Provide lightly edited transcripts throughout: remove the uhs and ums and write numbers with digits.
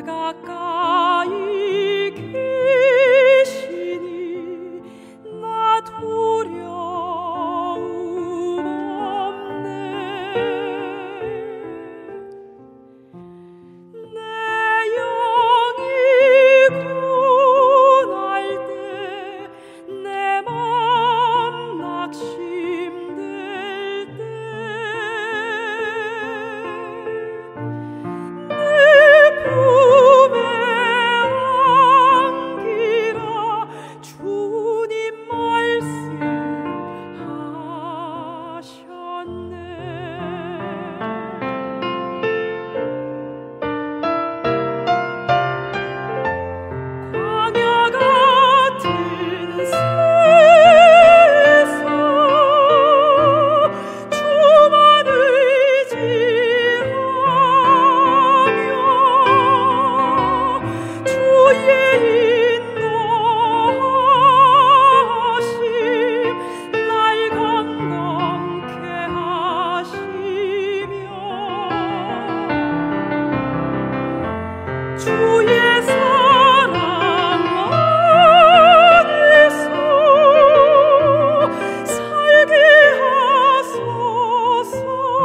가까이 계시니 나 두려움 없네. 내 영이 고날 때 내 맘 낙심될 때 품에 안기라 주님 말씀하셨네. 광야 같은 세상 주만 의지하며 주의 인도하심 날 강건케 하시며 주의 사랑 안에서 살게 하소서.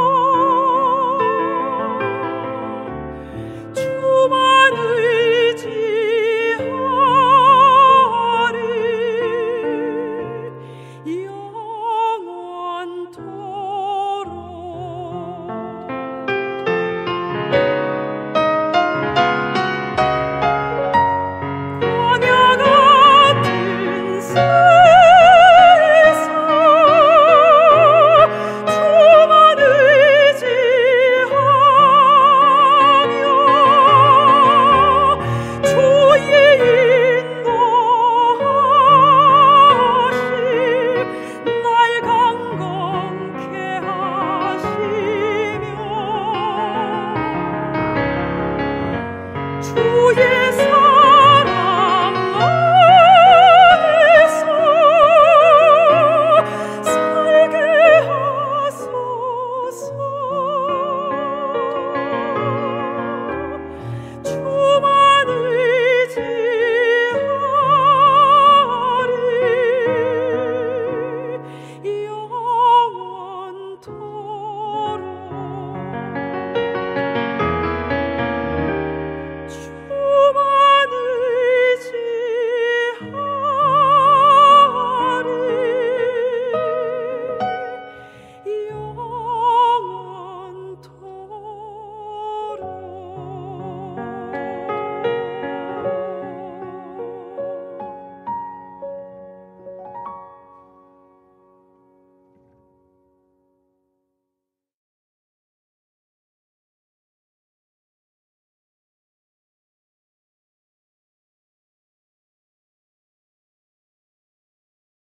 주만 의지하리 영원토록. 광야 같은 세상 주만 의지하며 주의 인도하심 날 강건케 하시며 주의